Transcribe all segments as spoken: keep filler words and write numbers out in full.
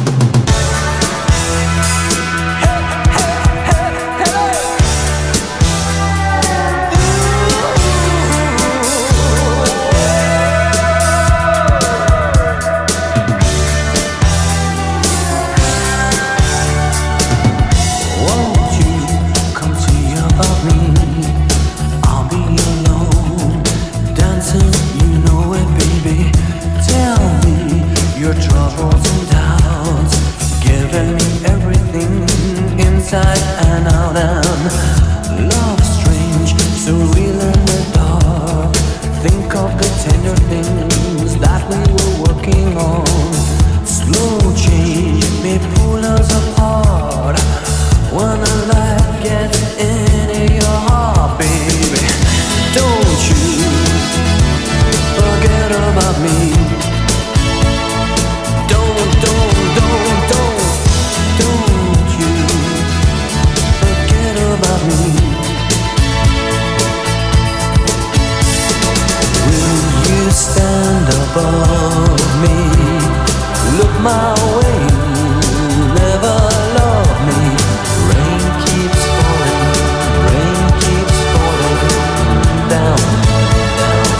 Your troubles and doubts, giving me everything inside and out. And love strange, so real in the dark. Think of the tender things that we were working on. Slow change may pull us apart when the light gets into your heart, baby. Don't you forget about me. Stand above me, look my way, never love me. Rain keeps falling, rain keeps falling down, down,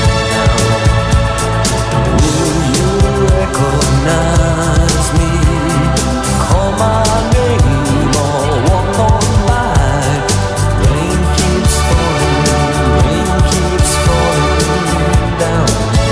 down. Will you recognize me? Call my name or walk on by. Rain keeps falling, rain keeps falling down.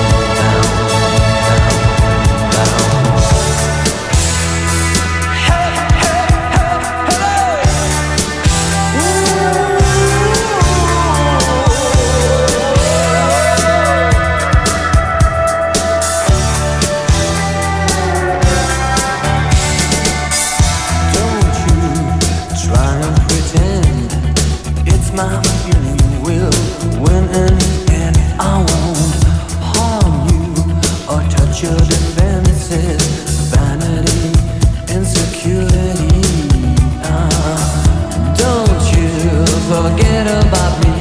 My feeling will win in the end. I won't harm you or touch your defenses. Vanity, insecurity. Uh, don't you forget about me.